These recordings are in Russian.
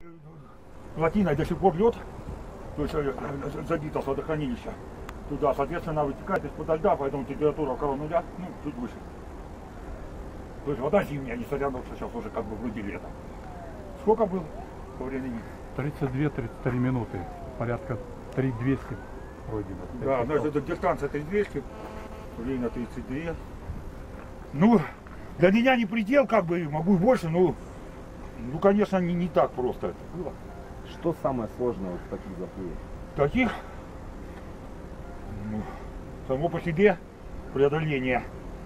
плотиной до сих пор лед, то есть забито водохранилище. Туда, соответственно, вытекает из-под льда, поэтому температура около нуля, ну, чуть выше. То есть вода зимняя, несмотря на то, что сейчас уже как бы вроде лето. Сколько было по времени? 32-33 минуты, порядка 3200 вроде бы. Да, значит, дистанция 3200, время 32. Ну, для меня не предел, как бы, могу и больше, но, ну, конечно, не так просто это было. Что самое сложное вот в таких заплывах? Таких, ну, само по себе преодоление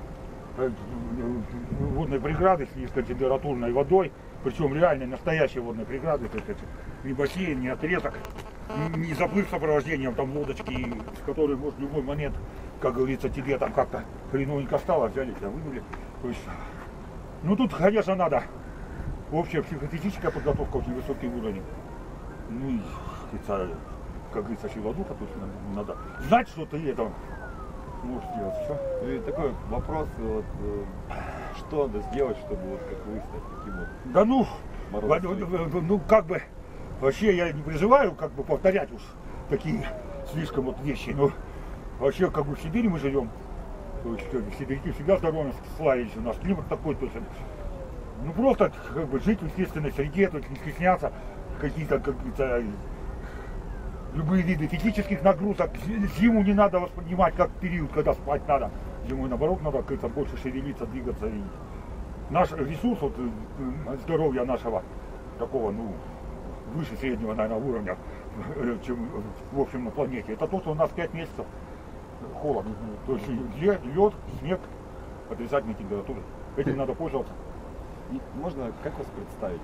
водной преграды с низкотемпературной водой, причем реальной, настоящей водной преграды, то есть не бассейн, не отрезок, не заплыв с сопровождением там лодочки, с которой может в любой момент, как говорится, тебе там как-то хреновенько стало, взяли тебя, вынули. То есть, ну тут, конечно, надо общая психофизическая подготовка, очень высокий уровень. Ну и специально, как говорится, сила духа, то есть надо знать, что ты это можешь делать. Все. И такой вопрос, вот, что надо сделать, чтобы вот как вы стать таким вот? Да ну, Морозостойким? ну как бы, вообще я не призываю как бы повторять уж такие слишком вот вещи, но вообще как бы в Сибири мы живем, то есть сибиряки всегда здоровьем славились, у нас климат такой, то есть, ну просто как бы жить в естественной среде, то есть не стесняться какие-то, как говорится, любые виды физических нагрузок. Зиму не надо воспринимать как период, когда спать надо. Зимой наоборот надо как-то больше шевелиться, двигаться. И наш ресурс вот, здоровья нашего такого, ну, выше среднего, наверное, уровня, чем в общем на планете. Это то, что у нас 5 месяцев холод. То есть лед, снег, отрицательные температуры. Этим надо пользоваться. И можно, как вас представить?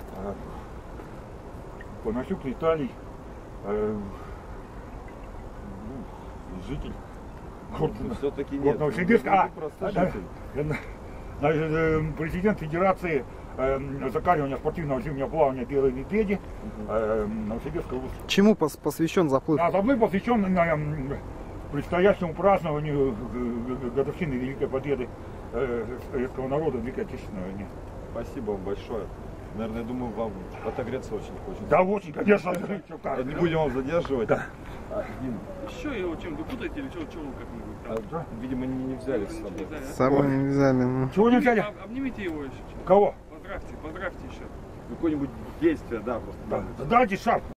Панасюк Виталий, житель Все-таки нет. Новосибирска. Просто житель. Президент Федерации закаливания спортивного зимнего плавания «Белые медведи» Новосибирской области. Чему посвящен заплыв? А заплыв посвящен предстоящему празднованию годовщины Великой Победы советского народа в Великой Отечественной войне. Спасибо вам большое. Наверное, я думаю, вам отогреться очень хочется. Да, очень, конечно. Не будем вам задерживать. Да. Дим, еще его чем-то путаете или чего как-нибудь? видимо, не взяли с собой. С собой не взяли. Ну. Чего не взяли? Обнимите его еще. Кого? Поздравьте еще. Какое-нибудь действие, да, просто. Да. Дайте шапку.